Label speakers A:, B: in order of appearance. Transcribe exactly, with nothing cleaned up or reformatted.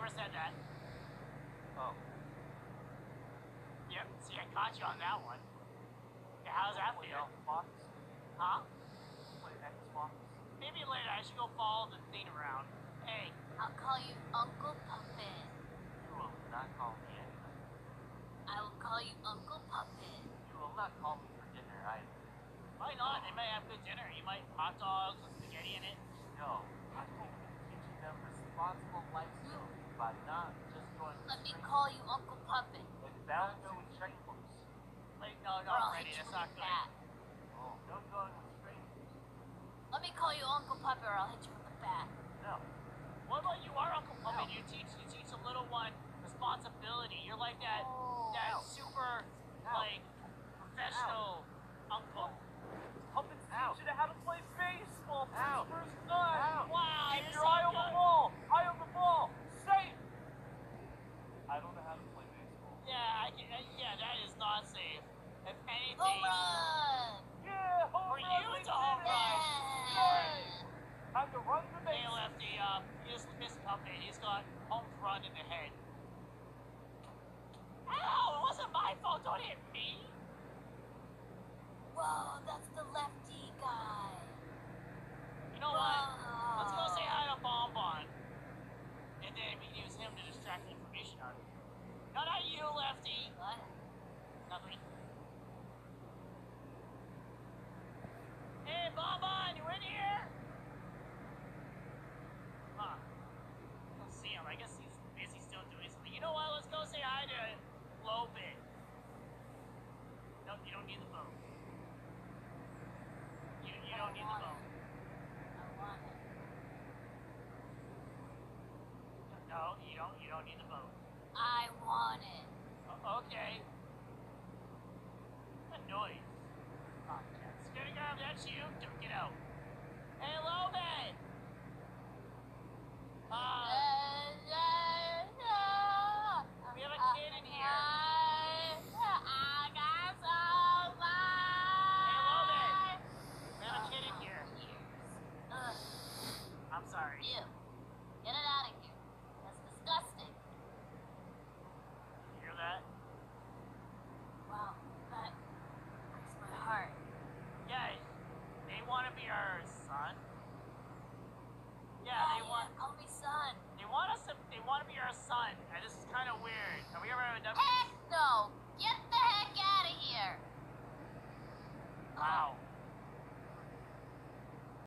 A: never said that.
B: Oh.
A: Yep, see, I caught you on that one. Yeah, how's that
B: Play
A: feel?
B: Xbox?
A: Huh?
B: Play Xbox?
A: Maybe later I should go follow the thing around. Hey,
C: I'll call you Uncle Puppet.
B: You will not call me anything.
C: I will call you Uncle Puppet.
B: You will not call me for dinner either.
A: why not? They might have good dinner. You might hot dogs with spaghetti in it.
B: No, I will be teaching them responsible life skills by not just going with
C: Let me
B: strangers
C: call you Uncle Puppet.
B: and bouncing strangers.
A: Like, no,
C: Or I'll
A: no,
C: hit
A: Freddy,
C: you
A: that's
C: with
A: not
C: a
A: good.
C: bat.
B: Oh, no going with strangers.
C: Let me call you Uncle Puppet or I'll hit you with a bat.
B: No.
A: What about you are Uncle Puppet?
B: Ow.
A: You teach you teach a little one responsibility. You're like that
C: Oh.
A: that
B: Ow.
A: super
B: Ow.
A: like professional uncle.
B: Puppets
A: Ow.
B: teach you how to play baseball for
A: Ow.
B: the first time.
A: Wow,
B: Keep
A: you're
B: your
A: so
B: eye on
A: good.
B: the ball. Eye on the ball. Safe. I don't know how to play baseball.
A: Yeah, I can, uh, yeah, that is not safe. If anything,
C: Home run!
B: Yeah, home
A: For
B: run.
A: you,
B: we
A: it's a home
B: did it.
A: run.
B: Yay. Time to run the
A: hey
B: base.
A: Lefty, uh, he just missed Puppet. He's got home run in the head. Ow! It wasn't my fault. Don't hit me.
C: Whoa, that's the lefty guy.
A: You know what?
C: Whoa.
A: Let's go say hi to Bonbon. And then we can use him to distract information on him. No, not you, Lefty.
C: What?
A: Nothing. Hey, Bonbon, you in here? Huh. I don't see him. I guess he's busy still doing something. You know what? Let's go say hi to Lobit. Nope, you don't need the boat. You, you don't need the boat.
C: I want it.
A: No, you don't. You don't need the boat.
C: I want it.
A: Uh, okay. What noise? Oh, yeah. Scooting arm, that's you. Duke it out. Hey, Lobit! Uh, we have a kid in here.
C: I got so
A: Hey, Lobit!
C: much.
A: We have a kid in here.
C: Ugh,
A: I'm sorry.
C: you. Get it out of here. That's disgusting.
A: You hear that?
C: Wow, that breaks my heart.
A: Yeah, they want to be our son. Yeah,
C: Oh,
A: they want.
C: Call me son.
A: They want us to. They want to be our son. And this is kind of weird. Have we ever done?
C: Heck no! Get the heck out of here!
A: Wow.